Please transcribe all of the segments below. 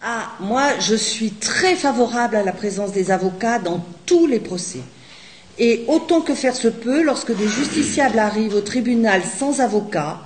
Ah, moi, je suis très favorable à la présence des avocats dans tous les procès. Et autant que faire se peut, lorsque des justiciables arrivent au tribunal sans avocat,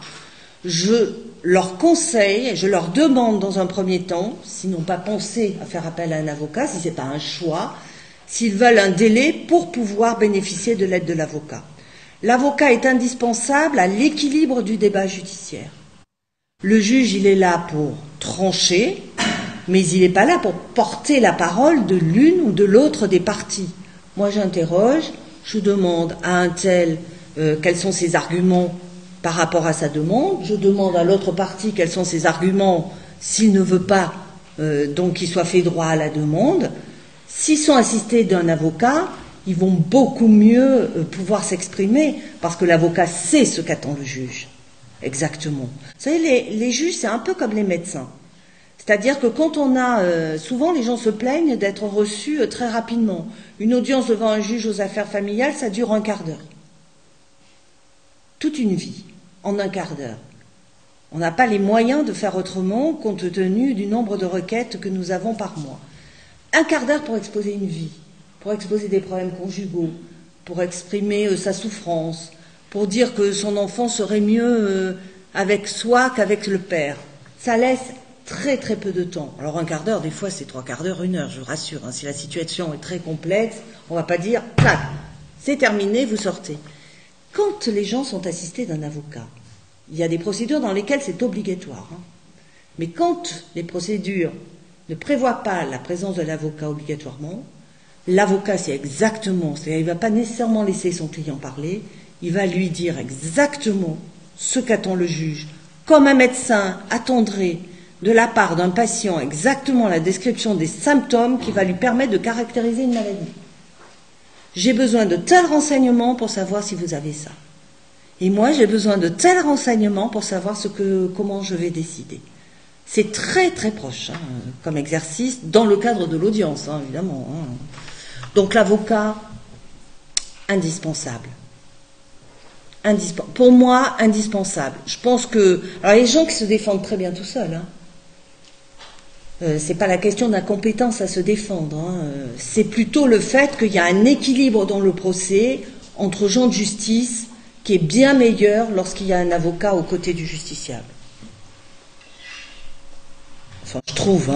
je leur conseille, je leur demande dans un premier temps, s'ils n'ont pas pensé à faire appel à un avocat, si ce n'est pas un choix, s'ils veulent un délai pour pouvoir bénéficier de l'aide de l'avocat. L'avocat est indispensable à l'équilibre du débat judiciaire. Le juge, il est là pour trancher, mais il n'est pas là pour porter la parole de l'une ou de l'autre des parties. Moi, j'interroge, je demande à un tel quels sont ses arguments par rapport à sa demande, je demande à l'autre partie quels sont ses arguments s'il ne veut pas donc qu'il soit fait droit à la demande. S'ils sont assistés d'un avocat, ils vont beaucoup mieux pouvoir s'exprimer parce que l'avocat sait ce qu'attend le juge. Exactement. Vous savez, les juges, c'est un peu comme les médecins. C'est-à-dire que quand on a... souvent, les gens se plaignent d'être reçus très rapidement. Une audience devant un juge aux affaires familiales, ça dure un quart d'heure. Toute une vie, en un quart d'heure. On n'a pas les moyens de faire autrement compte tenu du nombre de requêtes que nous avons par mois. Un quart d'heure pour exposer une vie, pour exposer des problèmes conjugaux, pour exprimer sa souffrance, pour dire que son enfant serait mieux avec soi qu'avec le père. Ça laisse très très peu de temps. Alors un quart d'heure, des fois c'est 3/4 d'heure, 1 heure, je vous rassure. Si la situation est très complexe, on ne va pas dire, clac, c'est terminé, vous sortez. Quand les gens sont assistés d'un avocat, il y a des procédures dans lesquelles c'est obligatoire. Mais quand les procédures ne prévoient pas la présence de l'avocat obligatoirement, l'avocat c'est exactement, c'est-à-dire il ne va pas nécessairement laisser son client parler, il va lui dire exactement ce qu'attend le juge, comme un médecin attendrait de la part d'un patient exactement la description des symptômes qui va lui permettre de caractériser une maladie. J'ai besoin de tels renseignements pour savoir si vous avez ça. Et moi, j'ai besoin de tels renseignements pour savoir comment je vais décider. C'est très très proche comme exercice, dans le cadre de l'audience, évidemment. Donc l'avocat, indispensable. Pour moi, indispensable. Je pense que... Alors, il y a des gens qui se défendent très bien tout seuls. C'est pas la question de la compétence à se défendre. C'est plutôt le fait qu'il y a un équilibre dans le procès entre gens de justice qui est bien meilleur lorsqu'il y a un avocat aux côtés du justiciable. Enfin, je trouve.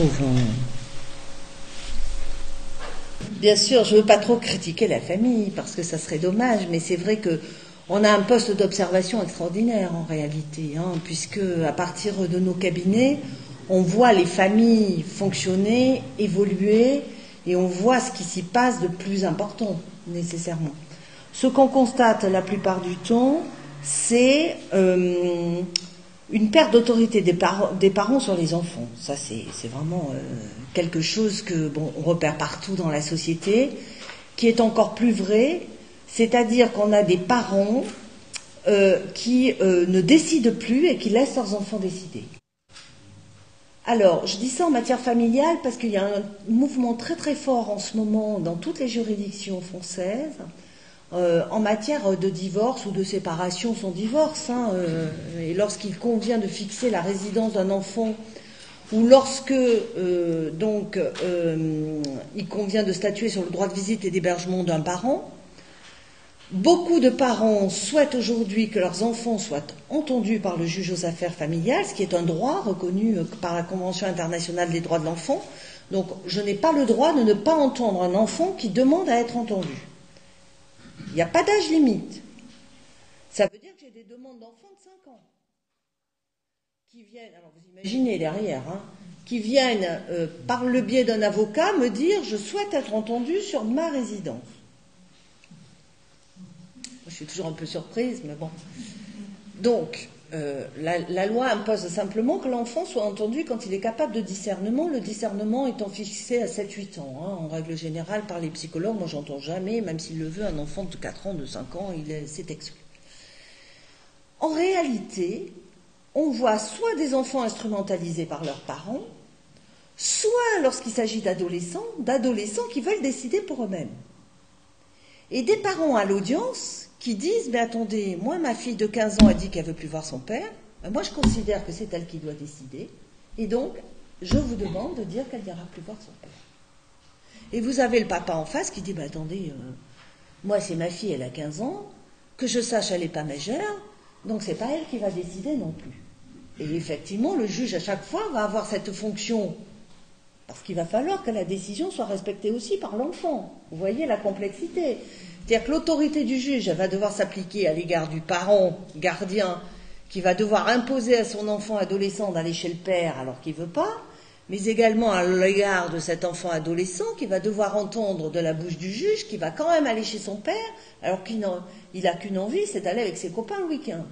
Bien sûr, je ne veux pas trop critiquer la famille, parce que ça serait dommage, mais c'est vrai qu'on a un poste d'observation extraordinaire en réalité, puisque à partir de nos cabinets, on voit les familles fonctionner, évoluer, et on voit ce qui s'y passe de plus important, nécessairement. Ce qu'on constate la plupart du temps, c'est une perte d'autorité des parents sur les enfants. Ça, c'est vraiment quelque chose que on repère partout dans la société, qui est encore plus vrai, c'est-à-dire qu'on a des parents qui ne décident plus et qui laissent leurs enfants décider. Alors, je dis ça en matière familiale parce qu'il y a un mouvement très très fort en ce moment dans toutes les juridictions françaises en matière de divorce ou de séparation sans divorce. Et lorsqu'il convient de fixer la résidence d'un enfant ou lorsque il convient de statuer sur le droit de visite et d'hébergement d'un parent, beaucoup de parents souhaitent aujourd'hui que leurs enfants soient entendus par le juge aux affaires familiales, ce qui est un droit reconnu par la Convention internationale des droits de l'enfant. Donc, je n'ai pas le droit de ne pas entendre un enfant qui demande à être entendu. Il n'y a pas d'âge limite. Ça veut dire que j'ai des demandes d'enfants de 5 ans qui viennent, alors vous imaginez derrière, qui viennent par le biais d'un avocat me dire « je souhaite être entendu sur ma résidence ». Je suis toujours un peu surprise, mais bon. Donc, la loi impose simplement que l'enfant soit entendu quand il est capable de discernement, le discernement étant fixé à 7-8 ans. En règle générale, par les psychologues, moi j'entends jamais, même s'il le veut, un enfant de 4 ans, de 5 ans, c'est exclu. En réalité, on voit soit des enfants instrumentalisés par leurs parents, soit lorsqu'il s'agit d'adolescents qui veulent décider pour eux-mêmes. Et des parents à l'audience qui disent « mais attendez, moi ma fille de 15 ans a dit qu'elle ne veut plus voir son père, moi je considère que c'est elle qui doit décider, et donc je vous demande de dire qu'elle n'ira plus voir son père. Et vous avez le papa en face qui dit, bah attendez, moi c'est ma fille, elle a 15 ans, que je sache elle n'est pas majeure, donc c'est pas elle qui va décider non plus. Et effectivement, le juge à chaque fois va avoir cette fonction, parce qu'il va falloir que la décision soit respectée aussi par l'enfant. Vous voyez la complexité. C'est-à-dire que l'autorité du juge va devoir s'appliquer à l'égard du parent gardien qui va devoir imposer à son enfant adolescent d'aller chez le père alors qu'il ne veut pas, mais également à l'égard de cet enfant adolescent qui va devoir entendre de la bouche du juge qu'il va quand même aller chez son père alors qu'il n'a qu'une envie, c'est d'aller avec ses copains le week-end.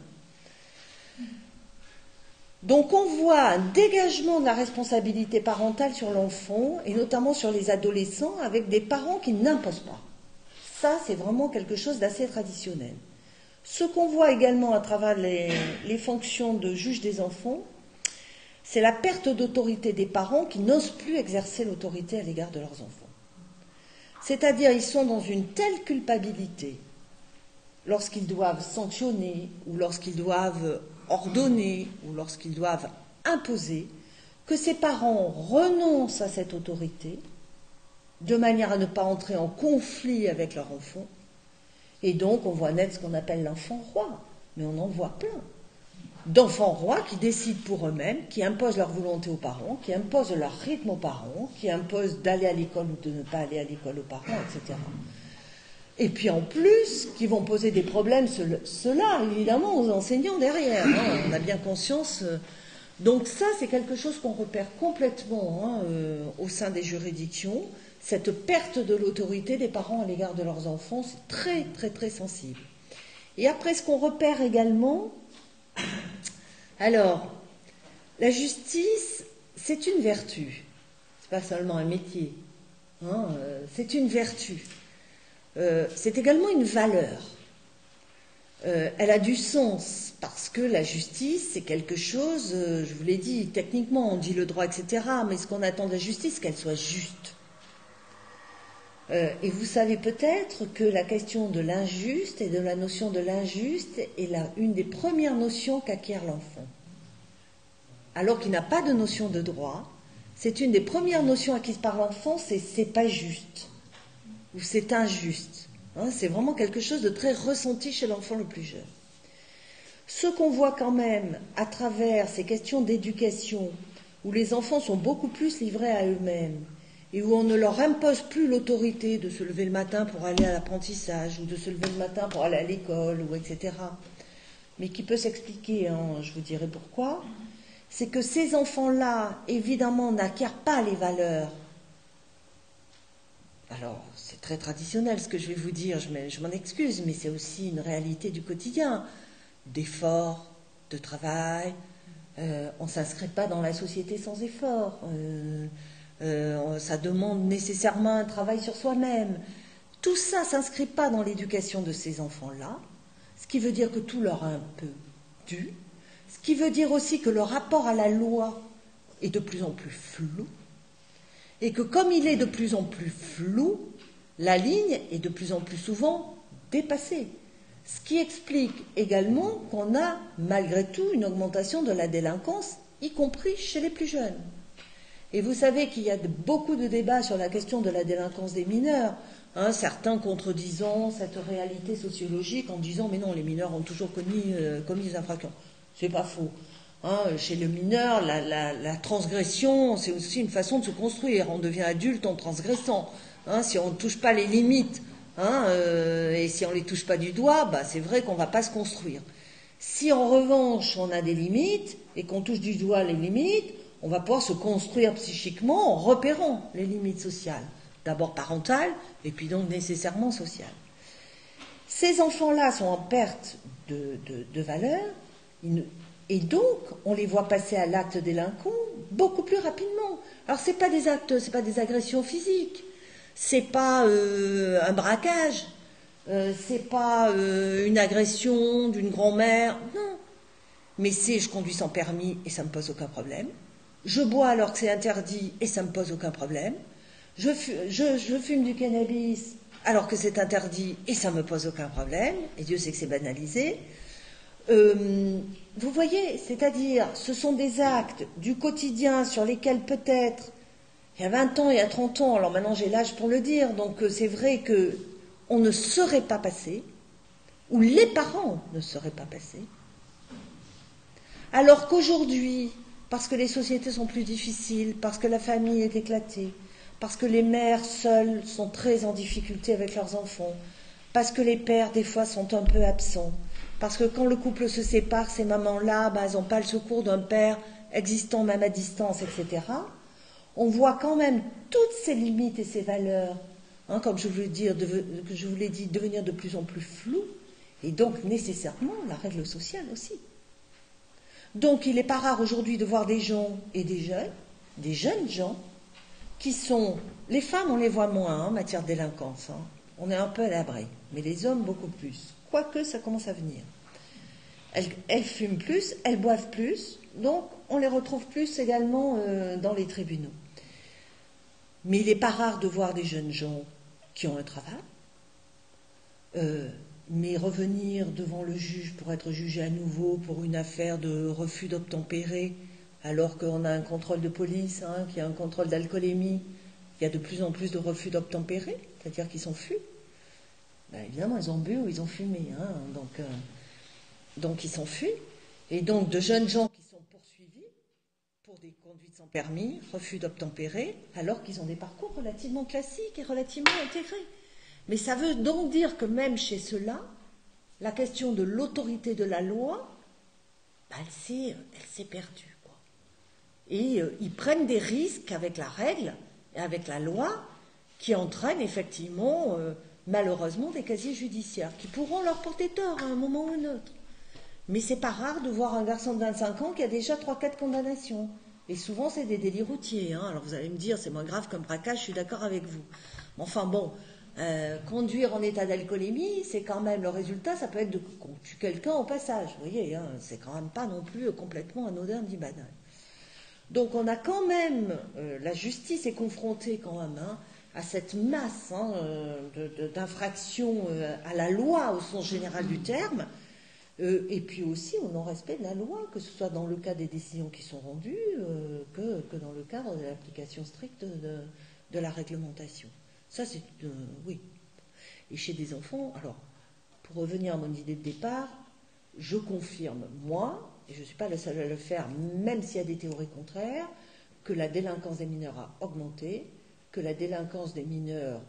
Donc on voit un dégagement de la responsabilité parentale sur l'enfant et notamment sur les adolescents avec des parents qui n'imposent pas. Ça, c'est vraiment quelque chose d'assez traditionnel. Ce qu'on voit également à travers les fonctions de juge des enfants, c'est la perte d'autorité des parents qui n'osent plus exercer l'autorité à l'égard de leurs enfants. C'est-à-dire, ils sont dans une telle culpabilité lorsqu'ils doivent sanctionner ou lorsqu'ils doivent ordonner ou lorsqu'ils doivent imposer que ces parents renoncent à cette autorité de manière à ne pas entrer en conflit avec leur enfant. Et donc, on voit naître ce qu'on appelle l'enfant roi, mais on en voit plein. D'enfants rois qui décident pour eux-mêmes, qui imposent leur volonté aux parents, qui imposent leur rythme aux parents, qui imposent d'aller à l'école ou de ne pas aller à l'école aux parents, etc. Et puis en plus, qui vont poser des problèmes, cela évidemment aux enseignants derrière. Hein, on a bien conscience. Donc ça, c'est quelque chose qu'on repère complètement au sein des juridictions. Cette perte de l'autorité des parents à l'égard de leurs enfants, c'est très, très, très sensible. Et après, ce qu'on repère également, alors, la justice, c'est une vertu. C'est pas seulement un métier. C'est une vertu. C'est également une valeur. Elle a du sens, parce que la justice, c'est quelque chose, je vous l'ai dit, techniquement, on dit le droit, etc., mais ce qu'on attend de la justice, c'est qu'elle soit juste. Et vous savez peut-être que la question de l'injuste et de la notion de l'injuste est une des premières notions qu'acquiert l'enfant. Alors qu'il n'a pas de notion de droit, c'est une des premières notions acquises par l'enfant, c'est pas juste, ou c'est injuste. C'est vraiment quelque chose de très ressenti chez l'enfant le plus jeune. Ce qu'on voit quand même à travers ces questions d'éducation, où les enfants sont beaucoup plus livrés à eux-mêmes, et où on ne leur impose plus l'autorité de se lever le matin pour aller à l'apprentissage, ou de se lever le matin pour aller à l'école, ou etc., mais qui peut s'expliquer, je vous dirai pourquoi, c'est que ces enfants-là, évidemment, n'acquièrent pas les valeurs. Alors, c'est très traditionnel ce que je vais vous dire, je m'en excuse, mais c'est aussi une réalité du quotidien, d'effort, de travail. On ne s'inscrit pas dans la société sans effort. Ça demande nécessairement un travail sur soi-même. Tout ça ne s'inscrit pas dans l'éducation de ces enfants-là, ce qui veut dire que tout leur est un peu dû, ce qui veut dire aussi que le rapport à la loi est de plus en plus flou, et que comme il est de plus en plus flou, la ligne est de plus en plus souvent dépassée. Ce qui explique également qu'on a malgré tout une augmentation de la délinquance, y compris chez les plus jeunes. Et vous savez qu'il y a beaucoup de débats sur la question de la délinquance des mineurs, certains contredisant cette réalité sociologique en disant « mais non, les mineurs ont toujours commis des infractions ». C'est pas faux. Chez le mineur, la transgression, c'est aussi une façon de se construire. On devient adulte en transgressant. Si on ne touche pas les limites, et si on ne les touche pas du doigt, c'est vrai qu'on ne va pas se construire. Si en revanche on a des limites et qu'on touche du doigt les limites, on va pouvoir se construire psychiquement en repérant les limites sociales. D'abord parentales, et puis donc nécessairement sociales. Ces enfants-là sont en perte de valeur, et donc on les voit passer à l'acte délinquant beaucoup plus rapidement. Alors c'est pas des actes, c'est pas des agressions physiques, c'est pas un braquage, c'est pas une agression d'une grand-mère, non. Mais c'est je conduis sans permis et ça me pose aucun problème. Je bois alors que c'est interdit et ça me pose aucun problème. Je fume du cannabis alors que c'est interdit et ça me pose aucun problème. Et Dieu sait que c'est banalisé. vous voyez, c'est-à-dire, ce sont des actes du quotidien sur lesquels peut-être, il y a 20 ans, il y a 30 ans, alors maintenant j'ai l'âge pour le dire, donc c'est vrai qu'on ne serait pas passé, ou les parents ne seraient pas passés, alors qu'aujourd'hui, parce que les sociétés sont plus difficiles, parce que la famille est éclatée, parce que les mères seules sont très en difficulté avec leurs enfants, parce que les pères des fois sont un peu absents, parce que quand le couple se sépare, ces mamans-là, elles n'ont pas le secours d'un père existant même à distance, etc. On voit quand même toutes ces limites et ces valeurs, comme je vous l'ai dit, devenir de plus en plus floues, et donc nécessairement la règle sociale aussi. Donc il n'est pas rare aujourd'hui de voir des gens et des jeunes gens, qui sont, les femmes on les voit moins en matière de délinquance, on est un peu à l'abri, mais les hommes beaucoup plus, quoique ça commence à venir. Elles fument plus, elles boivent plus, donc on les retrouve plus également dans les tribunaux. Mais il n'est pas rare de voir des jeunes gens qui ont un travail, mais revenir devant le juge pour être jugé à nouveau pour une affaire de refus d'obtempérer, alors qu'on a un contrôle de police, qu'il y a un contrôle d'alcoolémie, il y a de plus en plus de refus d'obtempérer, c'est-à-dire qu'ils s'enfuient. Ben évidemment, ils ont bu ou ils ont fumé, donc ils s'enfuient. Et donc de jeunes gens qui sont poursuivis pour des conduites sans permis, refus d'obtempérer, alors qu'ils ont des parcours relativement classiques et relativement intégrés. Mais ça veut donc dire que même chez ceux-là, la question de l'autorité de la loi, elle s'est perdue, quoi. Et ils prennent des risques avec la règle et avec la loi qui entraînent effectivement, malheureusement, des casiers judiciaires qui pourront leur porter tort à un moment ou un autre. Mais c'est pas rare de voir un garçon de 25 ans qui a déjà 3-4 condamnations. Et souvent, c'est des délits routiers. Alors vous allez me dire, c'est moins grave qu'un braquage, je suis d'accord avec vous. Enfin bon, conduire en état d'alcoolémie, c'est quand même, le résultat, ça peut être qu'on tue quelqu'un au passage. Vous voyez, c'est quand même pas non plus complètement anodin ni banal. Donc on a quand même, la justice est confrontée quand même à cette masse d'infractions à la loi au sens général du terme, et puis aussi au non-respect de la loi, que ce soit dans le cas des décisions qui sont rendues, que dans le cadre de l'application stricte de la réglementation. Ça, c'est... oui. Et chez des enfants, alors, pour revenir à mon idée de départ, je confirme, moi, et je ne suis pas le seul à le faire, même s'il y a des théories contraires, que la délinquance des mineurs a augmenté, que la délinquance des mineurs,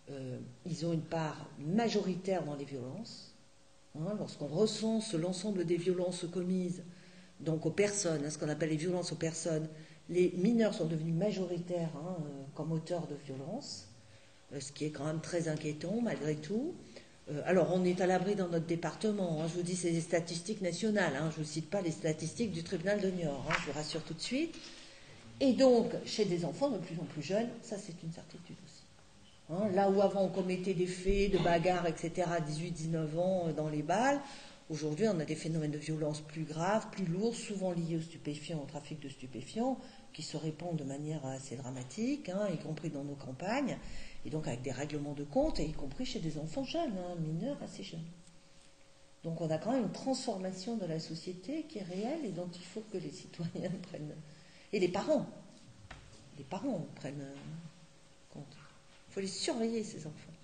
ils ont une part majoritaire dans les violences. Lorsqu'on recense l'ensemble des violences commises, donc aux personnes, ce qu'on appelle les violences aux personnes, les mineurs sont devenus majoritaires comme auteurs de violences, ce qui est quand même très inquiétant malgré tout. Alors on est à l'abri dans notre département, je vous dis c'est des statistiques nationales, je ne vous cite pas les statistiques du tribunal de Niort, je vous rassure tout de suite. Et donc chez des enfants de plus en plus jeunes, ça c'est une certitude aussi. Là où avant on commettait des faits de bagarres, etc., à 18-19 ans dans les balles, aujourd'hui on a des phénomènes de violence plus graves, plus lourds, souvent liés aux stupéfiants, au trafic de stupéfiants, qui se répandent de manière assez dramatique, y compris dans nos campagnes, et donc avec des règlements de compte, et y compris chez des enfants jeunes, mineurs assez jeunes. Donc on a quand même une transformation de la société qui est réelle et dont il faut que les citoyens prennent, et les parents prennent compte. Il faut les surveiller, ces enfants.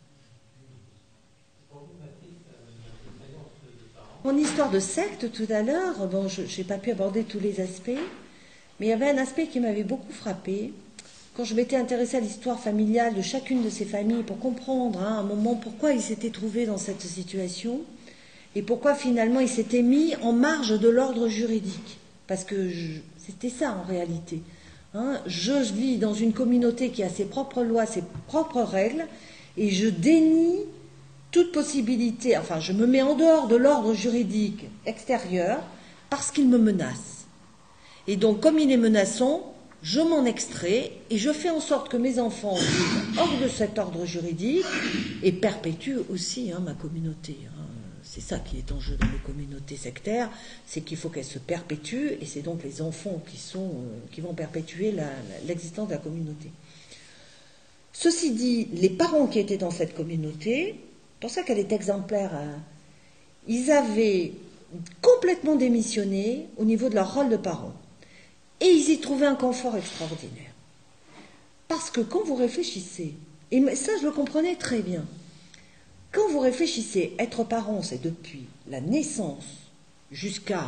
Mon histoire de secte, tout à l'heure, je n'ai pas pu aborder tous les aspects, mais il y avait un aspect qui m'avait beaucoup frappée. Quand je m'étais intéressée à l'histoire familiale de chacune de ces familles pour comprendre à un moment pourquoi ils s'étaient trouvés dans cette situation et pourquoi finalement ils s'étaient mis en marge de l'ordre juridique. Parce que c'était ça en réalité. Je vis dans une communauté qui a ses propres lois, ses propres règles, et je dénie toute possibilité, enfin je me mets en dehors de l'ordre juridique extérieur parce qu'il me menace. Et donc comme il est menaçant, je m'en extrais et je fais en sorte que mes enfants vivent hors de cet ordre juridique et perpétuent aussi ma communauté. C'est ça qui est en jeu dans les communautés sectaires, c'est qu'il faut qu'elles se perpétuent et c'est donc les enfants qui vont perpétuer l'existence de la communauté. Ceci dit, les parents qui étaient dans cette communauté, c'est pour ça qu'elle est exemplaire, ils avaient complètement démissionné au niveau de leur rôle de parents. Et ils y trouvaient un confort extraordinaire. Parce que quand vous réfléchissez, et ça je le comprenais très bien, quand vous réfléchissez, être parent, c'est depuis la naissance jusqu'à...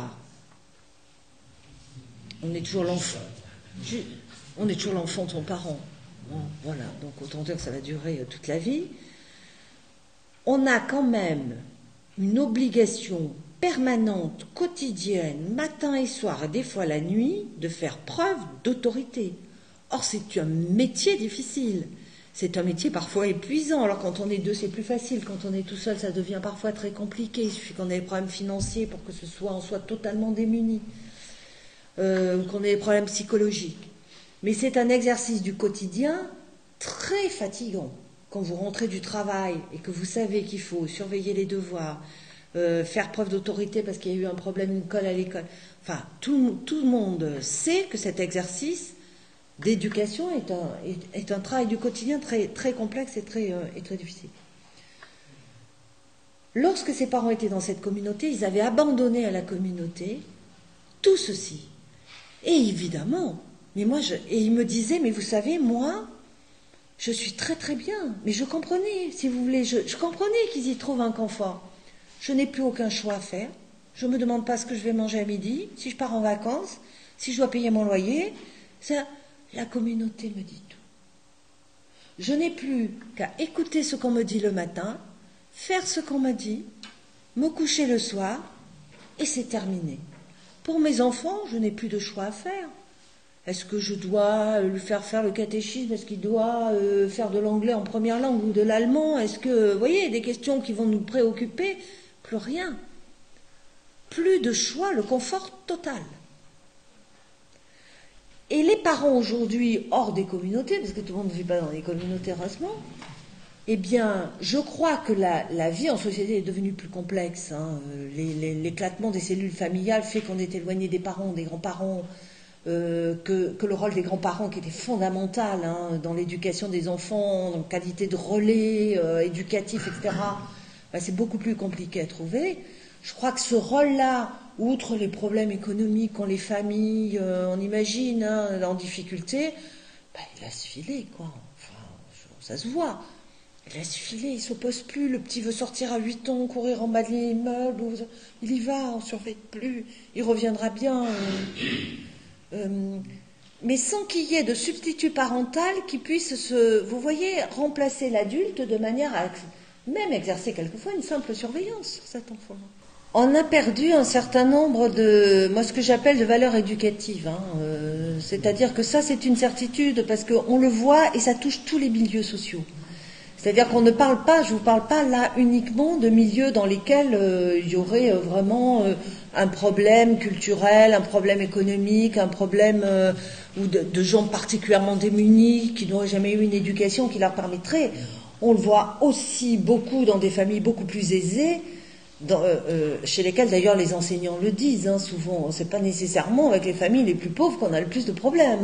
On est toujours l'enfant. On est toujours l'enfant de son parent. Bon, voilà, donc autant dire que ça va durer toute la vie. On a quand même une obligation permanente, quotidienne, matin et soir, et des fois la nuit, de faire preuve d'autorité. Or, c'est un métier difficile. C'est un métier parfois épuisant. Alors, quand on est deux, c'est plus facile. Quand on est tout seul, ça devient parfois très compliqué. Il suffit qu'on ait des problèmes financiers pour que on soit totalement démunis. Ou qu'on ait des problèmes psychologiques. Mais c'est un exercice du quotidien très fatigant. Quand vous rentrez du travail et que vous savez qu'il faut surveiller les devoirs, faire preuve d'autorité parce qu'il y a eu un problème, une colle à l'école. Enfin, tout le monde sait que cet exercice d'éducation est un travail du quotidien très, très complexe et très difficile. Lorsque ses parents étaient dans cette communauté, ils avaient abandonné à la communauté tout ceci. Et évidemment, et il me disait, mais vous savez, moi, je suis très très bien, mais je comprenais, si vous voulez, je comprenais qu'ils y trouvent un confort. Je n'ai plus aucun choix à faire, je ne me demande pas ce que je vais manger à midi, si je pars en vacances, si je dois payer mon loyer, la communauté me dit tout. Je n'ai plus qu'à écouter ce qu'on me dit le matin, faire ce qu'on m'a dit, me coucher le soir, et c'est terminé. Pour mes enfants, je n'ai plus de choix à faire. Est-ce que je dois lui faire faire le catéchisme? Est-ce qu'il doit faire de l'anglais en première langue ou de l'allemand? Est-ce que, vous voyez, des questions qui vont nous préoccuper? Plus rien. Plus de choix, le confort total. Et les parents aujourd'hui, hors des communautés, parce que tout le monde ne vit pas dans les communautés, heureusement, eh bien, je crois que la vie en société est devenue plus complexe. L'éclatement des cellules familiales fait qu'on est éloigné des parents, des grands-parents, que le rôle des grands-parents qui était fondamental dans l'éducation des enfants, en qualité de relais éducatif, etc., c'est beaucoup plus compliqué à trouver. Je crois que ce rôle-là, outre les problèmes économiques qu'ont les familles, on imagine, en difficulté, il laisse filer, quoi. Enfin, ça se voit. Il laisse filer, il ne s'oppose plus. Le petit veut sortir à 8 ans, courir en bas de l'immeuble. Il y va, on ne surveille plus. Il reviendra bien. Mais sans qu'il y ait de substitut parental qui puisse vous voyez, remplacer l'adulte de manière à même exercer quelquefois une simple surveillance sur cet enfant. On a perdu un certain nombre moi ce que j'appelle de valeurs éducatives. C'est-à-dire que ça c'est une certitude parce qu'on le voit et ça touche tous les milieux sociaux. C'est-à-dire qu'on ne parle pas, je ne vous parle pas là uniquement de milieux dans lesquels il y aurait vraiment un problème culturel, un problème économique, un problème ou de gens particulièrement démunis qui n'auraient jamais eu une éducation qui leur permettrait. On le voit aussi beaucoup dans des familles beaucoup plus aisées, chez lesquelles d'ailleurs les enseignants le disent souvent. C'est pas nécessairement avec les familles les plus pauvres qu'on a le plus de problèmes.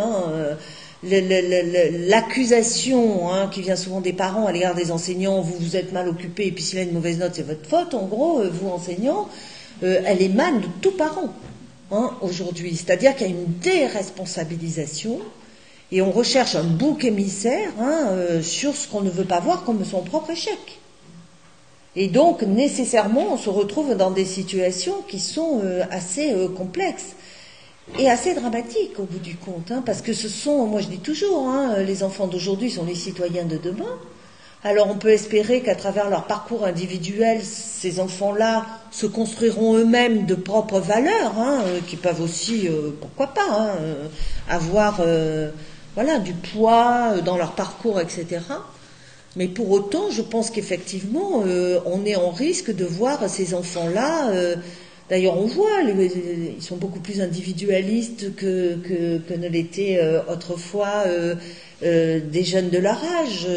L'accusation qui vient souvent des parents à l'égard des enseignants, vous êtes mal occupé et puis s'il a une mauvaise note c'est votre faute, en gros, vous enseignants, elle émane de tout parent aujourd'hui. C'est-à-dire qu'il y a une déresponsabilisation et on recherche un bouc émissaire sur ce qu'on ne veut pas voir comme son propre échec. Et donc nécessairement on se retrouve dans des situations qui sont assez complexes. Et assez dramatique au bout du compte, parce que moi je dis toujours, les enfants d'aujourd'hui sont les citoyens de demain. Alors on peut espérer qu'à travers leur parcours individuel, ces enfants-là se construiront eux-mêmes de propres valeurs, qui peuvent aussi, pourquoi pas, avoir du poids dans leur parcours, etc. Mais pour autant, je pense qu'effectivement, on est en risque de voir ces enfants-là... D'ailleurs, on voit, ils sont beaucoup plus individualistes que ne l'étaient autrefois des jeunes de leur âge.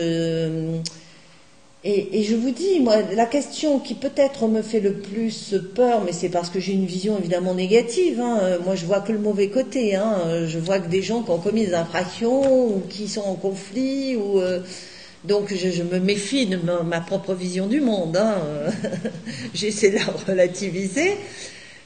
Et je vous dis, moi, la question qui peut-être me fait le plus peur, mais c'est parce que j'ai une vision évidemment négative. Moi, je vois que le mauvais côté. Je vois que des gens qui ont commis des infractions ou qui sont en conflit donc je me méfie de ma propre vision du monde. J'essaie de la relativiser.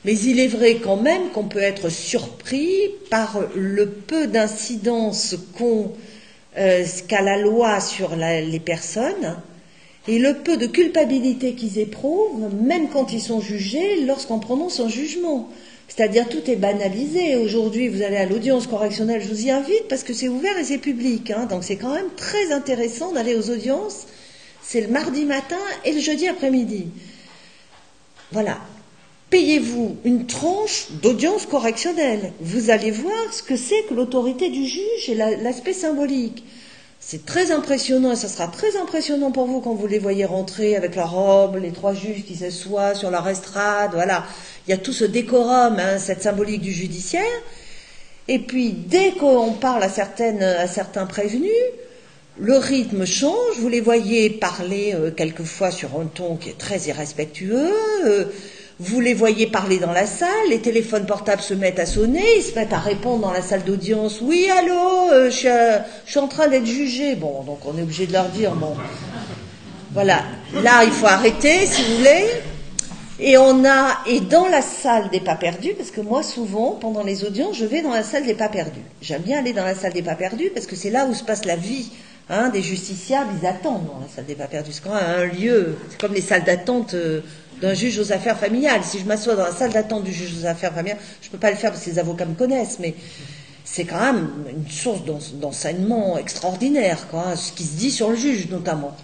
Mais il est vrai quand même qu'on peut être surpris par le peu d'incidence qu'a la loi sur les personnes et le peu de culpabilité qu'ils éprouvent, même quand ils sont jugés, lorsqu'on prononce un jugement. C'est-à-dire tout est banalisé. Aujourd'hui, vous allez à l'audience correctionnelle, je vous y invite parce que c'est ouvert et c'est public. Donc c'est quand même très intéressant d'aller aux audiences. C'est le mardi matin et le jeudi après-midi. Voilà. Payez-vous une tranche d'audience correctionnelle. Vous allez voir ce que c'est que l'autorité du juge et l'aspect symbolique. C'est très impressionnant et ça sera très impressionnant pour vous quand vous les voyez rentrer avec leur robe, les 3 juges qui s'assoient sur leur estrade, voilà. Il y a tout ce décorum, cette symbolique du judiciaire. Et puis, dès qu'on parle à certains prévenus, le rythme change, vous les voyez parler quelquefois sur un ton qui est très irrespectueux, vous les voyez parler dans la salle, les téléphones portables se mettent à sonner, ils se mettent à répondre dans la salle d'audience, oui, allô, je suis en train d'être jugé. Bon, donc on est obligé de leur dire, bon, voilà, là il faut arrêter si vous voulez. Et dans la salle des pas perdus, parce que moi souvent, pendant les audiences, je vais dans la salle des pas perdus. J'aime bien aller dans la salle des pas perdus parce que c'est là où se passe la vie des justiciables, ils attendent dans la salle des pas perdus. C'est quand même un lieu, c'est comme les salles d'attente d'un juge aux affaires familiales. Si je m'assois dans la salle d'attente du juge aux affaires familiales, je ne peux pas le faire parce que les avocats me connaissent, mais c'est quand même une source d'enseignement extraordinaire, quoi, ce qui se dit sur le juge notamment.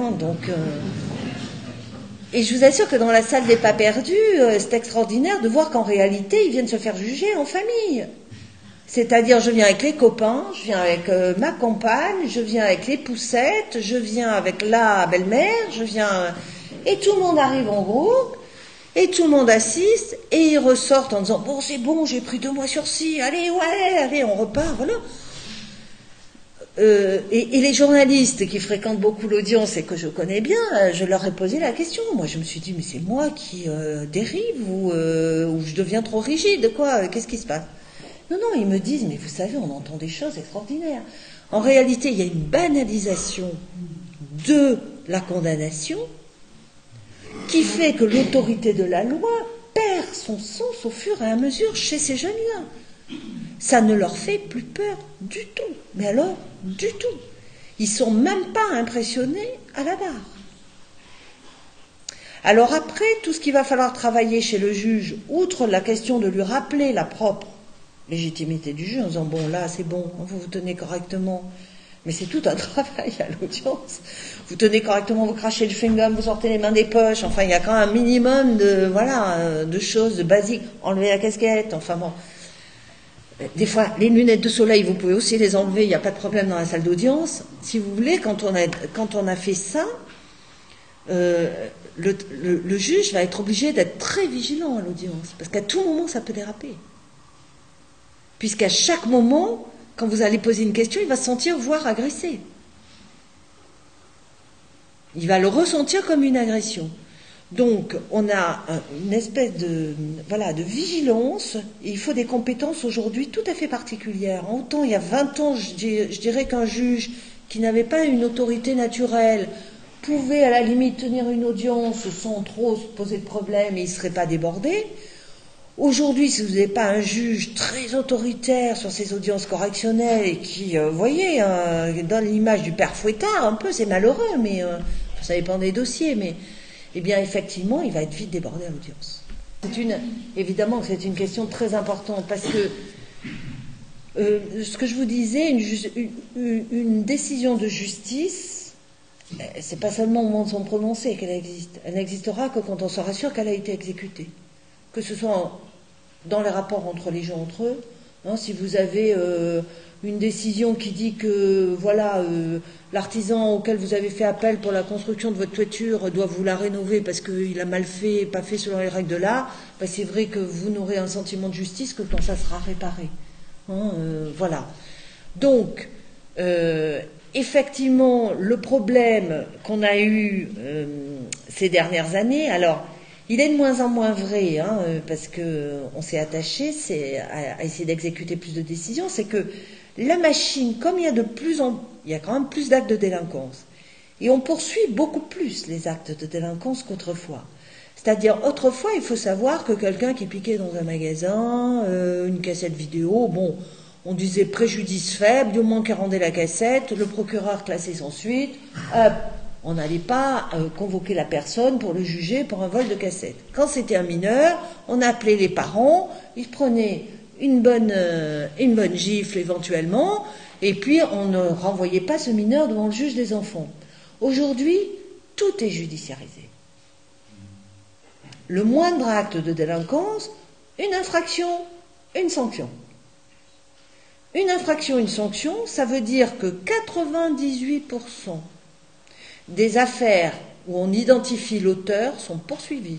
Et je vous assure que dans la salle des pas perdus, c'est extraordinaire de voir qu'en réalité, ils viennent se faire juger en famille. C'est-à-dire, je viens avec les copains, je viens avec ma compagne, je viens avec les poussettes, je viens avec la belle-mère, et tout le monde arrive en groupe, et tout le monde assiste, et ils ressortent en disant, bon, c'est bon, j'ai pris 2 mois sursis, allez, on repart, voilà. Et les journalistes qui fréquentent beaucoup l'audience et que je connais bien, je leur ai posé la question. Moi, je me suis dit, mais c'est moi qui dérive ou je deviens trop rigide, quoi. Qu'est-ce qui se passe? Non, ils me disent, mais vous savez, on entend des choses extraordinaires. En réalité, il y a une banalisation de la condamnation qui fait que l'autorité de la loi perd son sens au fur et à mesure chez ces jeunes-là. Ça ne leur fait plus peur du tout. Mais alors, du tout. Ils ne sont même pas impressionnés à la barre. Alors après, tout ce qu'il va falloir travailler chez le juge, outre la question de lui rappeler la propre légitimité du juge, en disant, bon, là, c'est bon, vous vous tenez correctement. Mais c'est tout un travail à l'audience. Vous tenez correctement, vous crachez le chewing-gum, vous sortez les mains des poches. Enfin, il y a quand même un minimum de choses basiques. Enlever la casquette, enfin bon. Des fois, les lunettes de soleil, vous pouvez aussi les enlever, il n'y a pas de problème dans la salle d'audience. Si vous voulez, quand on a fait ça, le juge va être obligé d'être très vigilant à l'audience, parce qu'à tout moment, ça peut déraper. Puisqu'à chaque moment, quand vous allez poser une question, il va se sentir voire agressé. Il va le ressentir comme une agression. Donc, on a une espèce de vigilance, et il faut des compétences aujourd'hui tout à fait particulières. Autant il y a 20 ans, je dirais qu'un juge qui n'avait pas une autorité naturelle pouvait à la limite tenir une audience sans trop se poser de problème et il ne serait pas débordé. Aujourd'hui, si vous n'avez pas un juge très autoritaire sur ces audiences correctionnelles et qui, vous voyez, donne l'image du père fouettard, un peu, c'est malheureux, mais ça dépend des dossiers, mais eh bien, effectivement, il va être vite débordé à l'audience. Évidemment que c'est une question très importante, parce que ce que je vous disais, une décision de justice, c'est pas seulement au moment de son prononcé qu'elle existe. Elle n'existera que quand on sera sûr qu'elle a été exécutée. Que ce soit dans les rapports entre les gens entre eux, si vous avez une décision qui dit que l'artisan auquel vous avez fait appel pour la construction de votre toiture doit vous la rénover parce qu'il a mal fait, pas fait selon les règles de l'art, c'est vrai que vous n'aurez un sentiment de justice que quand ça sera réparé. Voilà. Donc, effectivement, le problème qu'on a eu ces dernières années, alors, il est de moins en moins vrai, parce qu'on s'est attaché à essayer d'exécuter plus de décisions, c'est que la machine, comme il y a quand même plus d'actes de délinquance, et on poursuit beaucoup plus les actes de délinquance qu'autrefois. C'est-à-dire, autrefois, il faut savoir que quelqu'un qui piquait dans un magasin, une cassette vidéo, bon, on disait préjudice faible, du moment qu'il rendait la cassette, le procureur classait sans suite, on n'allait pas convoquer la personne pour le juger pour un vol de cassette. Quand c'était un mineur, on appelait les parents, ils prenaient une bonne gifle éventuellement, et puis on ne renvoyait pas ce mineur devant le juge des enfants. Aujourd'hui, tout est judiciarisé. Le moindre acte de délinquance, une infraction, une sanction. Une infraction, une sanction, ça veut dire que 98% des affaires où on identifie l'auteur sont poursuivis.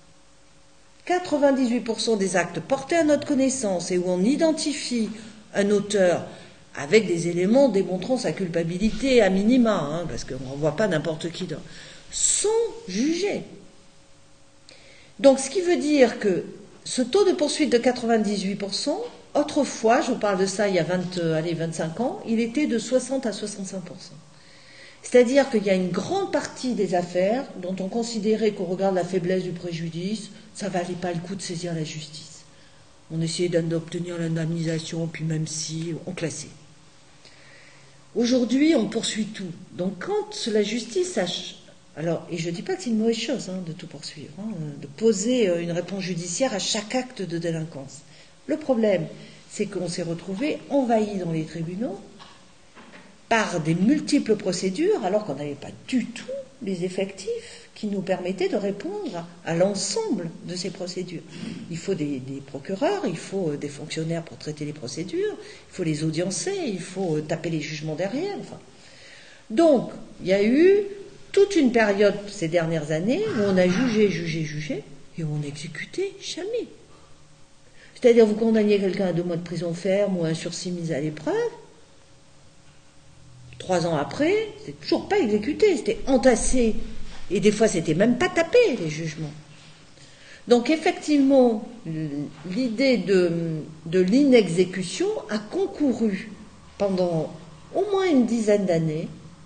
98% des actes portés à notre connaissance et où on identifie un auteur avec des éléments démontrant sa culpabilité à minima, parce qu'on ne renvoie pas n'importe qui, sont jugés. Donc, ce qui veut dire que ce taux de poursuite de 98%, autrefois, je vous parle de ça il y a 25 ans, il était de 60 à 65%. C'est-à-dire qu'il y a une grande partie des affaires dont on considérait qu'au regard de la faiblesse du préjudice, ça ne valait pas le coup de saisir la justice. On essayait d'obtenir l'indemnisation, puis même si, on classait. Aujourd'hui, on poursuit tout. Donc, quand la justice alors, et je ne dis pas que c'est une mauvaise chose de tout poursuivre, de poser une réponse judiciaire à chaque acte de délinquance. Le problème, c'est qu'on s'est retrouvé envahi dans les tribunaux par des multiples procédures, alors qu'on n'avait pas du tout les effectifs qui nous permettaient de répondre à l'ensemble de ces procédures. Il faut des procureurs, il faut des fonctionnaires pour traiter les procédures, il faut les audiencer, il faut taper les jugements derrière. Donc, il y a eu toute une période ces dernières années où on a jugé, et où on n'exécutait jamais. C'est-à-dire, vous condamniez quelqu'un à 2 mois de prison ferme ou à un sursis mis à l'épreuve, 3 ans après, c'est toujours pas exécuté, c'était entassé, et des fois c'était même pas tapé, les jugements. Donc effectivement, l'idée de l'inexécution a concouru pendant au moins une dizaine d'années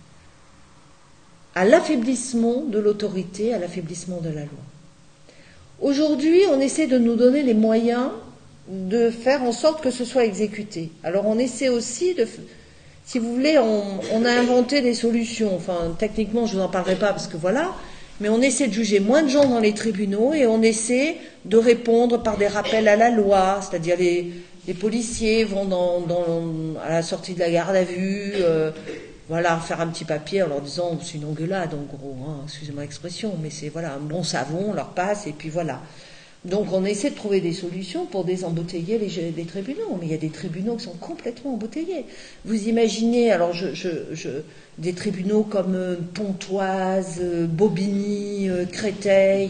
à l'affaiblissement de l'autorité, à l'affaiblissement de la loi. Aujourd'hui, on essaie de nous donner les moyens de faire en sorte que ce soit exécuté. Alors on essaie aussi de... Si vous voulez, on a inventé des solutions. Enfin, techniquement, je ne vous en parlerai pas parce que voilà, mais on essaie de juger moins de gens dans les tribunaux et on essaie de répondre par des rappels à la loi, c'est-à-dire les policiers vont à la sortie de la garde à vue, faire un petit papier en leur disant c'est une engueulade en gros, excusez-moi l'expression, mais c'est un bon savon, on leur passe et puis voilà. Donc on essaie de trouver des solutions pour désembouteiller les tribunaux, mais il y a des tribunaux qui sont complètement embouteillés. Vous imaginez, alors des tribunaux comme Pontoise, Bobigny, Créteil,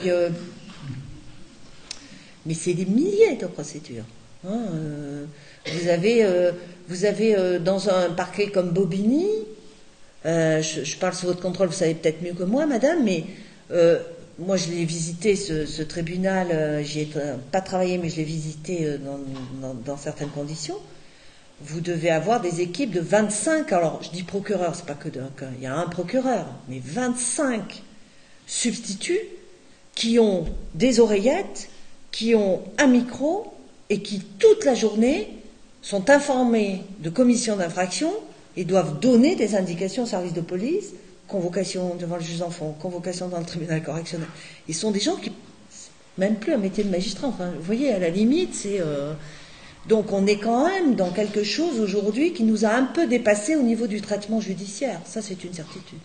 mais c'est des milliers de procédures. Vous avez dans un parquet comme Bobigny, je parle sous votre contrôle, vous savez peut-être mieux que moi, madame, mais moi je l'ai visité ce tribunal, j'y ai pas travaillé, mais je l'ai visité dans certaines conditions. Vous devez avoir des équipes de 25, alors je dis procureur, c'est pas que il y a un procureur, mais 25 substituts qui ont des oreillettes, qui ont un micro et qui toute la journée sont informés de commissions d'infraction et doivent donner des indications au service de police, convocation devant le juge d'enfant, convocation dans le tribunal correctionnel. Ils sont des gens qui, même plus un métier de magistrat, enfin, vous voyez, à la limite, c'est... Donc on est quand même dans quelque chose aujourd'hui qui nous a un peu dépassé au niveau du traitement judiciaire, ça c'est une certitude.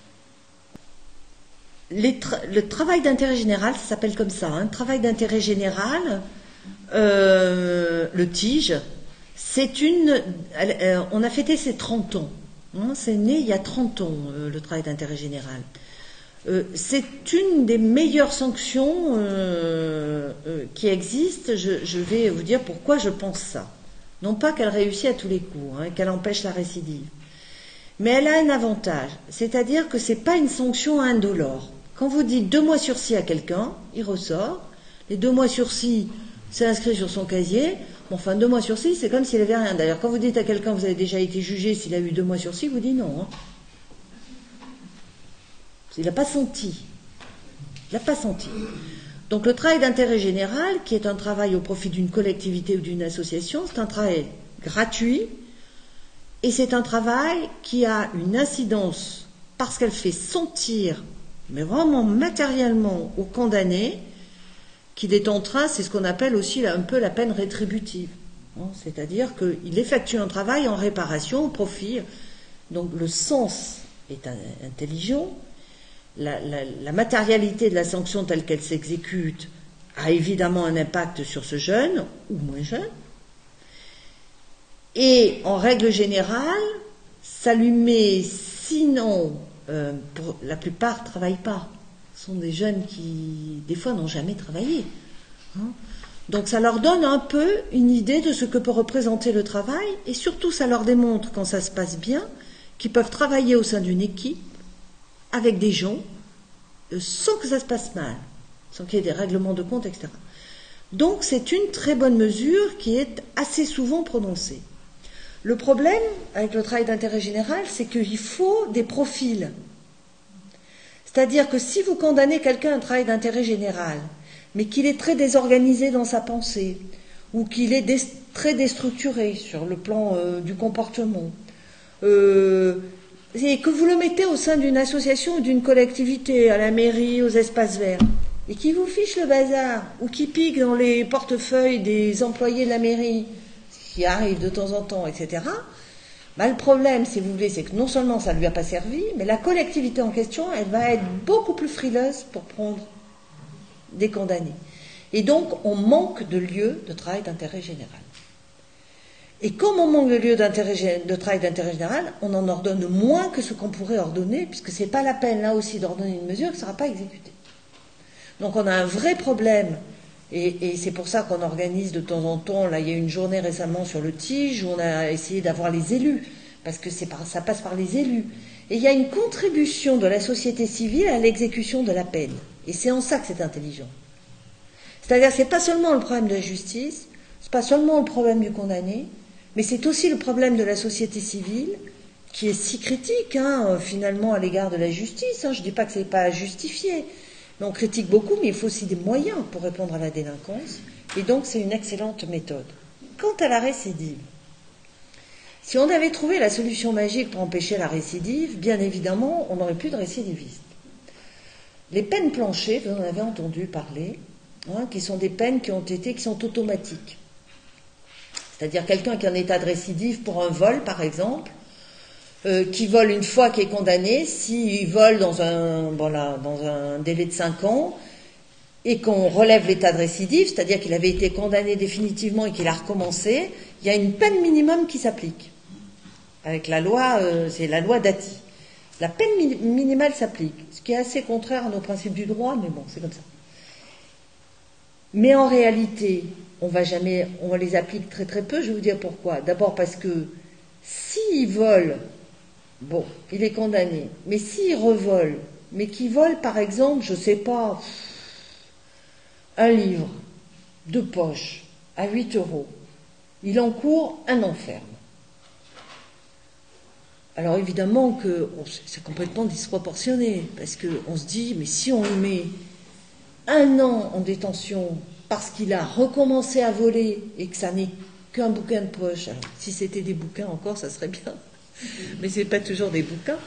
Le travail d'intérêt général, ça s'appelle comme ça, travail d'intérêt général, le TIGE, on a fêté ses 30 ans. C'est né il y a 30 ans, le travail d'intérêt général. C'est une des meilleures sanctions qui existent. Je vais vous dire pourquoi je pense ça. Non pas qu'elle réussit à tous les coups, qu'elle empêche la récidive. Mais elle a un avantage, c'est-à-dire que ce n'est pas une sanction indolore. Quand vous dites 2 mois sursis à quelqu'un, il ressort. Les 2 mois sursis, c'est inscrit sur son casier. Bon, enfin, 2 mois sursis, c'est comme s'il n'avait rien. D'ailleurs, quand vous dites à quelqu'un vous avez déjà été jugé, s'il a eu 2 mois sursis, vous dites non. Il n'a pas senti. Il n'a pas senti. Donc le travail d'intérêt général, qui est un travail au profit d'une collectivité ou d'une association, c'est un travail gratuit et c'est un travail qui a une incidence parce qu'elle fait sentir, mais vraiment matériellement, au condamné qu'il est en train, c'est ce qu'on appelle aussi un peu la peine rétributive. C'est-à-dire qu'il effectue un travail en réparation au profit. Donc le sens est intelligent. La matérialité de la sanction telle qu'elle s'exécute a évidemment un impact sur ce jeune ou moins jeune. Et en règle générale, ça lui met, sinon, pour la plupart ne travaillent pas. Ce sont des jeunes qui, des fois, n'ont jamais travaillé. Donc ça leur donne un peu une idée de ce que peut représenter le travail, et surtout ça leur démontre, quand ça se passe bien, qu'ils peuvent travailler au sein d'une équipe, avec des gens, sans que ça se passe mal, sans qu'il y ait des règlements de compte, etc. Donc c'est une très bonne mesure qui est assez souvent prononcée. Le problème avec le travail d'intérêt général, c'est qu'il faut des profils. C'est-à-dire que si vous condamnez quelqu'un à un travail d'intérêt général, mais qu'il est très désorganisé dans sa pensée, ou qu'il est très déstructuré sur le plan du comportement, et que vous le mettez au sein d'une association ou d'une collectivité, à la mairie, aux espaces verts, et qui vous fiche le bazar, ou qui pique dans les portefeuilles des employés de la mairie, ce qui arrive de temps en temps, etc., le problème, si vous voulez, c'est que non seulement ça ne lui a pas servi, mais la collectivité en question, elle va être beaucoup plus frileuse pour prendre des condamnés. Et donc, on manque de lieux de travail d'intérêt général. Et comme on manque de lieux de travail d'intérêt général, on en ordonne moins que ce qu'on pourrait ordonner, puisque ce n'est pas la peine, là aussi, d'ordonner une mesure qui ne sera pas exécutée. Donc, on a un vrai problème, et c'est pour ça qu'on organise de temps en temps, là, il y a eu une journée récemment sur le TIGE, où on a essayé d'avoir les élus, parce que ça passe par les élus. Et il y a une contribution de la société civile à l'exécution de la peine. Et c'est en ça que c'est intelligent. C'est-à-dire que ce n'est pas seulement le problème de la justice, ce n'est pas seulement le problème du condamné, mais c'est aussi le problème de la société civile, qui est si critique, finalement, à l'égard de la justice. Je ne dis pas que ce n'est pas justifié, mais on critique beaucoup, mais il faut aussi des moyens pour répondre à la délinquance. Et donc, c'est une excellente méthode. Quant à la récidive, si on avait trouvé la solution magique pour empêcher la récidive, bien évidemment, on n'aurait plus de récidivistes. Les peines planchées, vous en avez entendu parler, qui sont des peines qui sont automatiques. C'est-à-dire quelqu'un qui est en état de récidive pour un vol, par exemple, qui vole une fois, qui est condamné, s'il vole dans un délai de 5 ans, et qu'on relève l'état de récidive, c'est-à-dire qu'il avait été condamné définitivement et qu'il a recommencé, il y a une peine minimum qui s'applique. Avec la loi, c'est la loi Dati. La peine minimale s'applique, ce qui est assez contraire à nos principes du droit, mais bon, c'est comme ça. Mais en réalité, on les applique très très peu, je vais vous dire pourquoi. D'abord parce que s'il vole, bon, il est condamné, mais s'il revole, mais qu'il vole par exemple, je ne sais pas, un livre de poche à 8 €, il encourt 1 an ferme. Alors évidemment que c'est complètement disproportionné, parce qu'on se dit, mais si on lui met 1 an en détention parce qu'il a recommencé à voler et que ça n'est qu'un bouquin de poche, alors si c'était des bouquins encore, ça serait bien, mais ce n'est pas toujours des bouquins.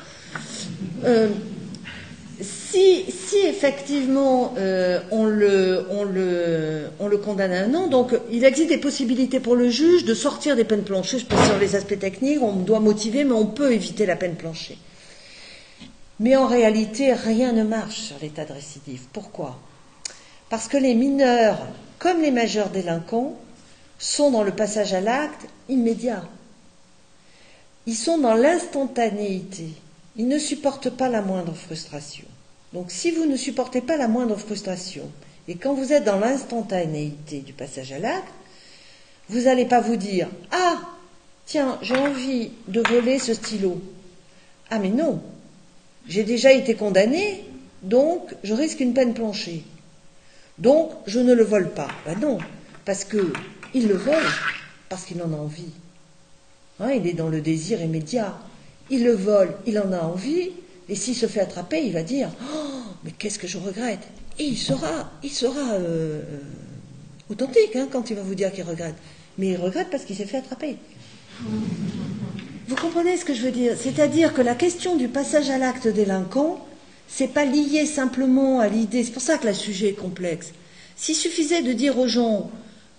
Si effectivement on le condamne à 1 an, donc il existe des possibilités pour le juge de sortir des peines planchées. Je pense sur les aspects techniques, on doit motiver, mais on peut éviter la peine planchée. Mais en réalité, rien ne marche sur l'état de récidive. Pourquoi ? Parce que les mineurs, comme les majeurs délinquants, sont dans le passage à l'acte immédiat. Ils sont dans l'instantanéité. Ils ne supportent pas la moindre frustration. Donc si vous ne supportez pas la moindre frustration, et quand vous êtes dans l'instantanéité du passage à l'acte, vous n'allez pas vous dire « Ah, tiens, j'ai envie de voler ce stylo. Ah mais non, j'ai déjà été condamné, donc je risque une peine planchée. Donc je ne le vole pas. » Ben non, parce qu'il le vole, parce qu'il en a envie. Il est dans le désir immédiat. Il le vole, il en a envie, et s'il se fait attraper, il va dire « Oh, mais qu'est-ce que je regrette ! Et il sera authentique quand il va vous dire qu'il regrette. Mais il regrette parce qu'il s'est fait attraper. Vous comprenez ce que je veux dire? C'est-à-dire que la question du passage à l'acte délinquant, c'est pas lié simplement à l'idée. C'est pour ça que le sujet est complexe. S'il suffisait de dire aux gens,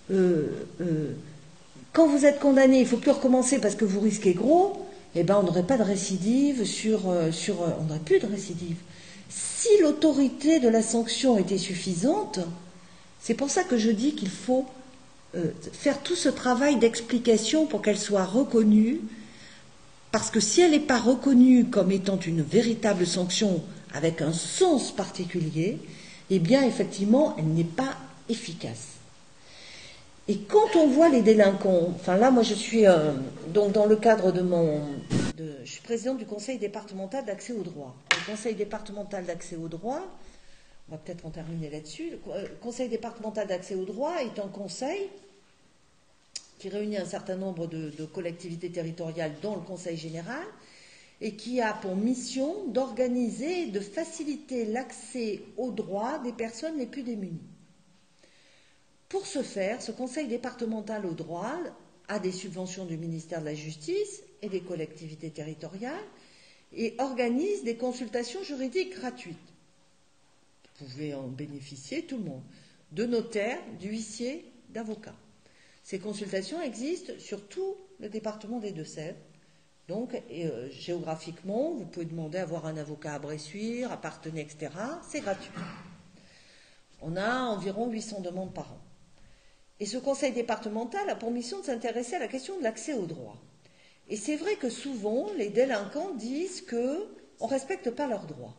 quand vous êtes condamné, il ne faut plus recommencer parce que vous risquez gros, eh ben on n'aurait pas de récidive on n'aurait plus de récidive. Si l'autorité de la sanction était suffisante, c'est pour ça que je dis qu'il faut faire tout ce travail d'explication pour qu'elle soit reconnue, parce que si elle n'est pas reconnue comme étant une véritable sanction avec un sens particulier, eh bien effectivement elle n'est pas efficace. Et quand on voit les délinquants, enfin là moi je suis donc dans le cadre je suis présidente du conseil départemental d'accès au droit. Le conseil départemental d'accès au droit, on va peut-être en terminer là-dessus, le conseil départemental d'accès au droit est un conseil qui réunit un certain nombre de collectivités territoriales dont le conseil général et qui a pour mission d'organiser et de faciliter l'accès aux droits des personnes les plus démunies. Pour ce faire, ce conseil départemental au droit a des subventions du ministère de la Justice et des collectivités territoriales et organise des consultations juridiques gratuites. Vous pouvez en bénéficier, tout le monde, de notaires, d'huissiers, d'avocats. Ces consultations existent sur tout le département des Deux-Sèvres. Donc, géographiquement, vous pouvez demander à avoir un avocat à Bressuire, à Parthenay, etc. C'est gratuit. On a environ 800 demandes par an. Et ce conseil départemental a pour mission de s'intéresser à la question de l'accès au droit. Et c'est vrai que souvent, les délinquants disent qu'on ne respecte pas leurs droits.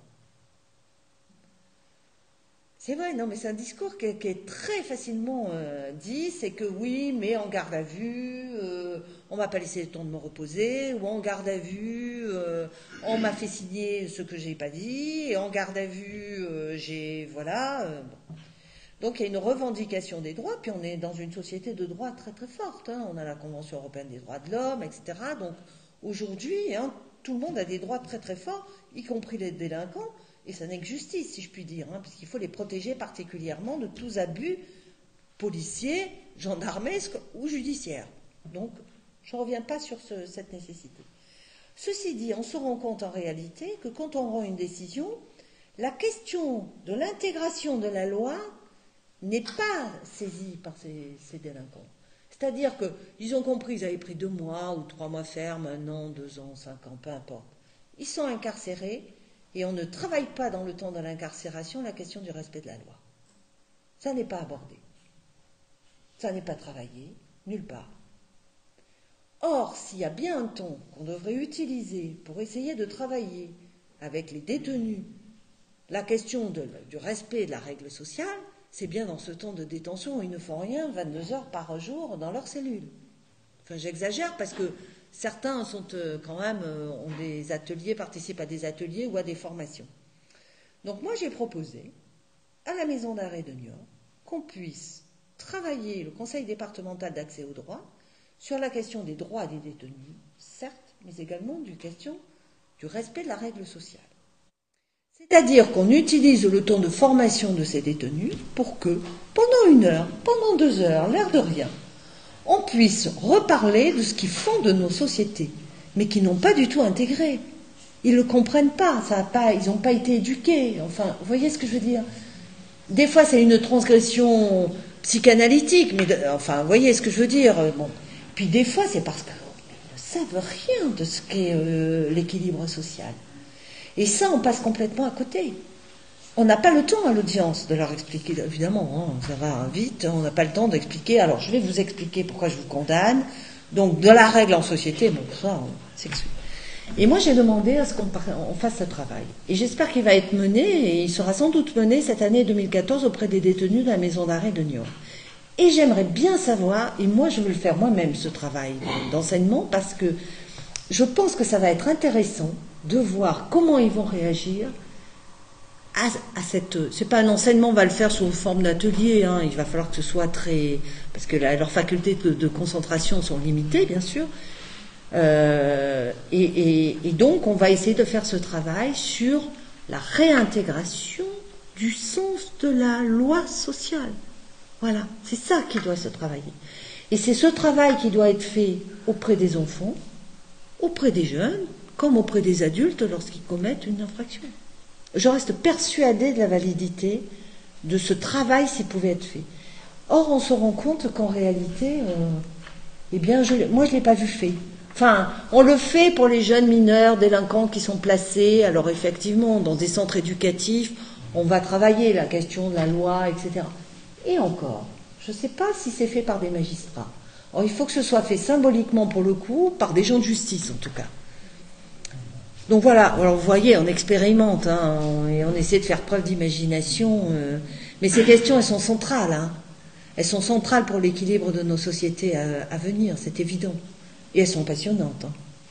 C'est vrai, non, mais c'est un discours qui est très facilement dit, c'est que oui, mais en garde à vue, on m'a pas laissé le temps de me reposer, ou en garde à vue, on m'a fait signer ce que j'ai pas dit, et en garde à vue, bon. Donc il y a une revendication des droits, puis on est dans une société de droit très très forte, on a la Convention européenne des droits de l'homme, etc. Donc aujourd'hui, tout le monde a des droits très très forts, y compris les délinquants, et ça n'est que justice, si je puis dire, puisqu'il faut les protéger particulièrement de tous abus policiers, gendarmesques ou judiciaires. Donc, je ne reviens pas sur cette nécessité. Ceci dit, on se rend compte en réalité que quand on rend une décision, la question de l'intégration de la loi n'est pas saisie par ces délinquants. C'est-à-dire qu'ils ont compris, ils avaient pris 2 mois ou 3 mois ferme, 1 an, 2 ans, 5 ans, peu importe. Ils sont incarcérés, et on ne travaille pas dans le temps de l'incarcération la question du respect de la loi. Ça n'est pas abordé. Ça n'est pas travaillé, nulle part. Or, s'il y a bien un temps qu'on devrait utiliser pour essayer de travailler avec les détenus la question du respect de la règle sociale, c'est bien dans ce temps de détention où ils ne font rien 22 heures par jour dans leur cellule. Enfin, j'exagère parce que certains sont quand même ont des ateliers, participent à des ateliers ou à des formations. Donc moi j'ai proposé à la maison d'arrêt de Niort qu'on puisse travailler le conseil départemental d'accès au droit sur la question des droits des détenus, certes, mais également du question du respect de la règle sociale. C'est-à-dire qu'on utilise le temps de formation de ces détenus pour que, pendant 1 heure, pendant 2 heures, l'air de rien, on puisse reparler de ce qui fonde nos sociétés, mais qui n'ont pas du tout intégré. Ils ne le comprennent pas, ils n'ont pas été éduqués. Enfin, vous voyez ce que je veux dire? Des fois, c'est une transgression psychanalytique, mais vous voyez ce que je veux dire? Bon. Puis des fois, c'est parce qu'ils ne savent rien de ce qu'est l'équilibre social. Et ça, on passe complètement à côté. On n'a pas le temps à l'audience de leur expliquer, évidemment, ça va vite, on n'a pas le temps d'expliquer, alors je vais vous expliquer pourquoi je vous condamne, donc de la règle en société, bon, ça, c'est que... Et moi j'ai demandé à ce qu'on fasse ce travail, et j'espère qu'il va être mené, et il sera sans doute mené cette année 2014 auprès des détenus de la maison d'arrêt de Niort. Et j'aimerais bien savoir, et moi je veux le faire moi-même ce travail d'enseignement, parce que je pense que ça va être intéressant de voir comment ils vont réagir à cette... C'est pas un enseignement, on va le faire sous forme d'atelier, il va falloir que ce soit très... Parce que leurs facultés de concentration sont limitées, bien sûr. Et donc, on va essayer de faire ce travail sur la réintégration du sens de la loi sociale. Voilà, c'est ça qui doit se travailler. Et c'est ce travail qui doit être fait auprès des enfants, auprès des jeunes, comme auprès des adultes lorsqu'ils commettent une infraction. Je reste persuadée de la validité de ce travail s'il pouvait être fait. Or, on se rend compte qu'en réalité, moi je ne l'ai pas vu fait. Enfin, on le fait pour les jeunes mineurs, délinquants qui sont placés. Alors effectivement, dans des centres éducatifs, on va travailler la question de la loi, etc. Et encore, je ne sais pas si c'est fait par des magistrats. Or, il faut que ce soit fait symboliquement pour le coup, par des gens de justice en tout cas. Donc voilà, alors vous voyez, on expérimente, et on essaie de faire preuve d'imagination, mais ces questions, elles sont centrales. Elles sont centrales pour l'équilibre de nos sociétés à venir, c'est évident. Et elles sont passionnantes.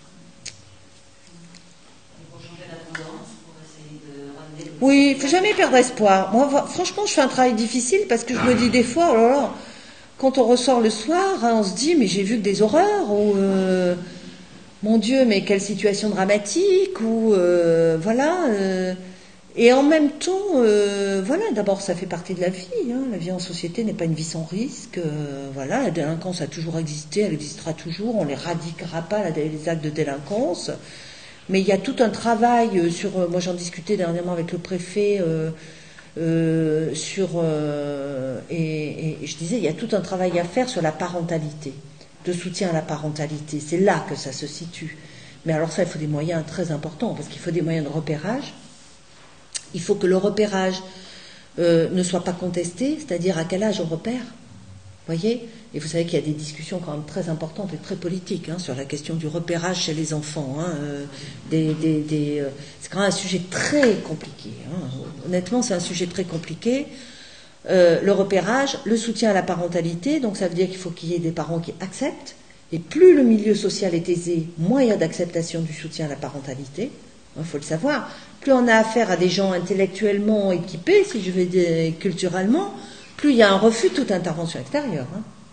Oui, il ne faut jamais perdre espoir. Moi, franchement, je fais un travail difficile parce que je me dis des fois, oh là là, quand on ressort le soir, on se dit, mais j'ai vu que des horreurs, ou mon Dieu, mais quelle situation dramatique, ou voilà. Et en même temps, voilà, d'abord, ça fait partie de la vie. La vie en société n'est pas une vie sans risque. Voilà, la délinquance a toujours existé, elle existera toujours. On ne l'éradiquera pas, les actes de délinquance. Mais il y a tout un travail sur... moi, j'en discutais dernièrement avec le préfet et je disais, il y a tout un travail à faire sur la parentalité, de soutien à la parentalité. C'est là que ça se situe. Mais alors ça, il faut des moyens très importants, parce qu'il faut des moyens de repérage. Il faut que le repérage ne soit pas contesté, c'est-à-dire à quel âge on repère. Voyez ? Et vous savez qu'il y a des discussions quand même très importantes et très politiques sur la question du repérage chez les enfants. C'est quand même un sujet très compliqué. Honnêtement, c'est un sujet très compliqué. Le repérage, le soutien à la parentalité, donc ça veut dire qu'il faut qu'il y ait des parents qui acceptent. Et plus le milieu social est aisé, moins il y a d'acceptation du soutien à la parentalité. Il faut le savoir. Plus on a affaire à des gens intellectuellement équipés, si je vais dire culturellement, plus il y a un refus de toute intervention extérieure.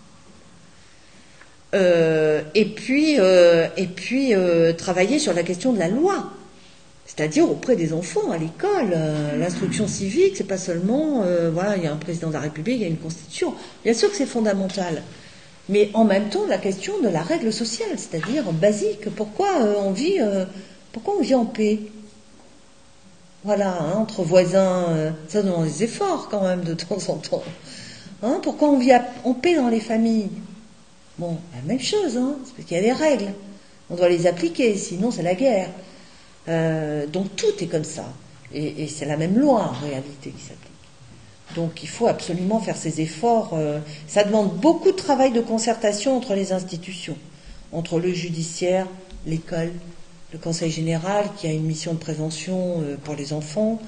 Et puis travailler sur la question de la loi, c'est-à-dire auprès des enfants à l'école. L'instruction civique, c'est pas seulement voilà, il y a un président de la République, il y a une constitution. Bien sûr que c'est fondamental, mais en même temps la question de la règle sociale, c'est-à-dire basique. Pourquoi on vit en paix? Voilà, entre voisins, ça demande des efforts quand même de temps en temps. Pourquoi on vit en paix dans les familles? Bon, la même chose, c'est parce qu'il y a des règles. On doit les appliquer, sinon c'est la guerre. Donc tout est comme ça. Et c'est la même loi en réalité qui s'applique. Donc il faut absolument faire ces efforts. Ça demande beaucoup de travail de concertation entre les institutions, entre le judiciaire, l'école, le conseil général qui a une mission de prévention pour les enfants,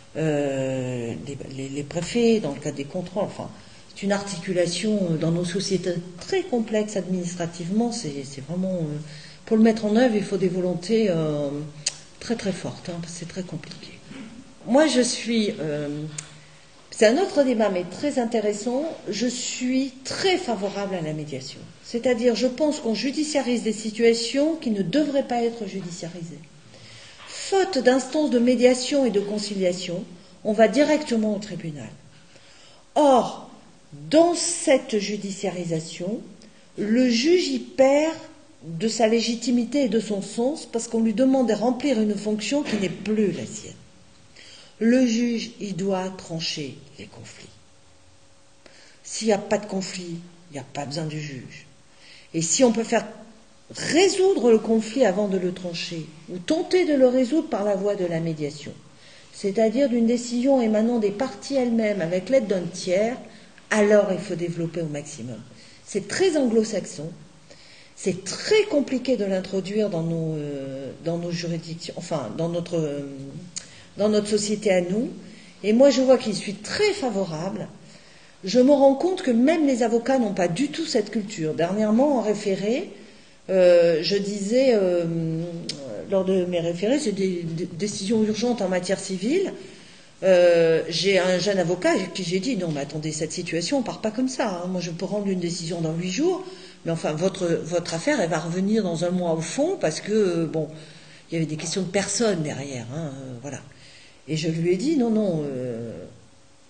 les préfets dans le cadre des contrôles. Enfin, c'est une articulation dans nos sociétés très complexe administrativement. C'est vraiment pour le mettre en œuvre, il faut des volontés très très fortes. Parce que c'est très compliqué. Moi, je suis c'est un autre débat, mais très intéressant. Je suis très favorable à la médiation. C'est-à-dire, je pense qu'on judiciarise des situations qui ne devraient pas être judiciarisées. Faute d'instances de médiation et de conciliation, on va directement au tribunal. Or, dans cette judiciarisation, le juge y perd de sa légitimité et de son sens parce qu'on lui demande de remplir une fonction qui n'est plus la sienne. Le juge, il doit trancher les conflits. S'il n'y a pas de conflit, il n'y a pas besoin du juge. Et si on peut faire résoudre le conflit avant de le trancher, ou tenter de le résoudre par la voie de la médiation, c'est-à-dire d'une décision émanant des parties elles-mêmes avec l'aide d'un tiers, alors il faut développer au maximum. C'est très anglo-saxon, c'est très compliqué de l'introduire dans nos juridictions, enfin dans notre société à nous, et moi je vois qu'il suis très favorable. Je me rends compte que même les avocats n'ont pas du tout cette culture. Dernièrement, en référé, je disais, lors de mes référés, c'est des décisions urgentes en matière civile, j'ai un jeune avocat à qui j'ai dit, non mais attendez, cette situation, on part pas comme ça. Moi je peux rendre une décision dans 8 jours, mais enfin votre affaire, elle va revenir dans 1 mois au fond, parce que, bon, il y avait des questions de personnes derrière, voilà. Et je lui ai dit, non,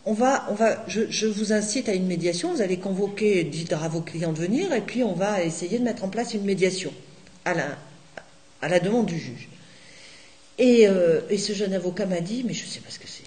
je vous incite à une médiation. Vous allez convoquer, dites à vos clients de venir, et puis on va essayer de mettre en place une médiation à la demande du juge. Et ce jeune avocat m'a dit, mais je ne sais pas ce que c'est.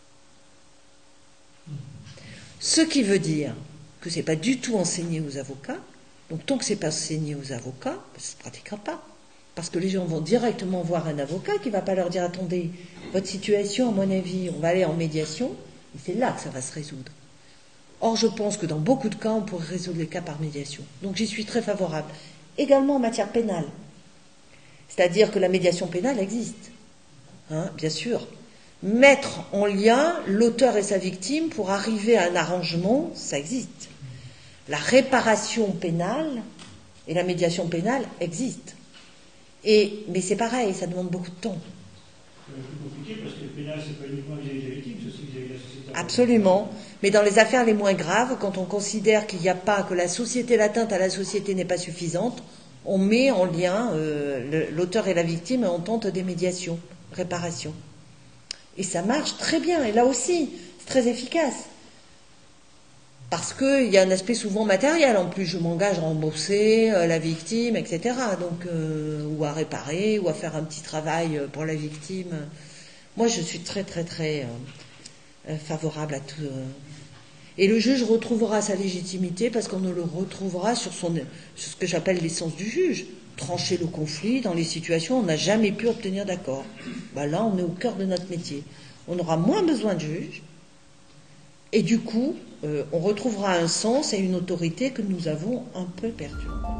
Ce qui veut dire que ce n'est pas du tout enseigné aux avocats. Donc tant que ce n'est pas enseigné aux avocats, ça ne se pratiquera pas. Parce que les gens vont directement voir un avocat qui ne va pas leur dire, attendez, votre situation, à mon avis, on va aller en médiation, et c'est là que ça va se résoudre. Or, je pense que dans beaucoup de cas, on pourrait résoudre les cas par médiation. Donc j'y suis très favorable. Également en matière pénale. C'est-à-dire que la médiation pénale existe. Bien sûr. Mettre en lien l'auteur et sa victime pour arriver à un arrangement, ça existe. La réparation pénale et la médiation pénale existent. Mais c'est pareil, ça demande beaucoup de temps. C'est plus compliqué parce que le pénal, c'est pas uniquement vis-à-vis des victimes, c'est aussi vis-à-vis de la société. Absolument. Mais dans les affaires les moins graves, quand on considère qu'il n'y a pas, que l'atteinte à la société n'est pas suffisante, on met en lien l'auteur et la victime et on tente des médiations, réparations. Et ça marche très bien. Et là aussi, c'est très efficace. Parce qu'il y a un aspect souvent matériel. En plus, je m'engage à rembourser la victime, etc. Donc, ou à réparer, ou à faire un petit travail pour la victime. Moi, je suis très, très, très favorable à tout. Et le juge retrouvera sa légitimité parce qu'on le retrouvera sur ce que j'appelle l'essence du juge. Trancher le conflit dans les situations où on n'a jamais pu obtenir d'accord. Là, on est au cœur de notre métier. On aura moins besoin de juge. Et du coup, on retrouvera un sens et une autorité que nous avons un peu perdu.